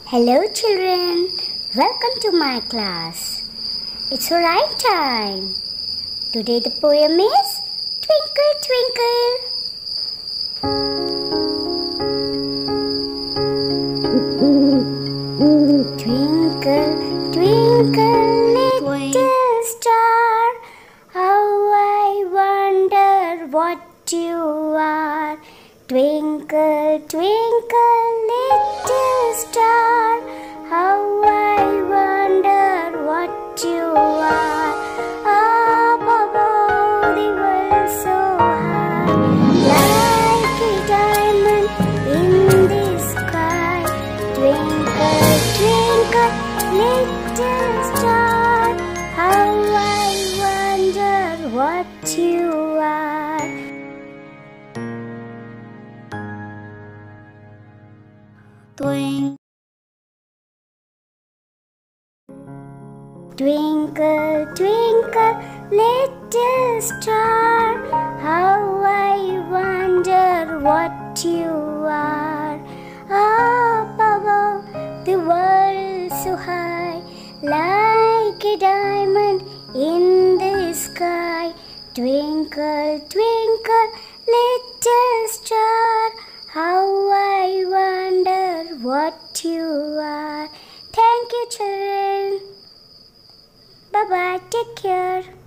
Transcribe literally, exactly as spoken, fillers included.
Hello children, welcome to my class. It's rhyme time. Today the poem is Twinkle Twinkle. Twinkle, twinkle, little star, how I wonder what you are. Twinkle, twinkle, little star, how I wonder what you are. Up above the world so high, like a diamond in the sky. Twinkle, twinkle, little star, how I wonder what you are. Twinkle, twinkle, twinkle, little star, how I wonder what you are. Up above the world so high, like a diamond in the sky. Twinkle, twinkle, little star, how I wonder what you are. Thank you children. Bye bye. Take care.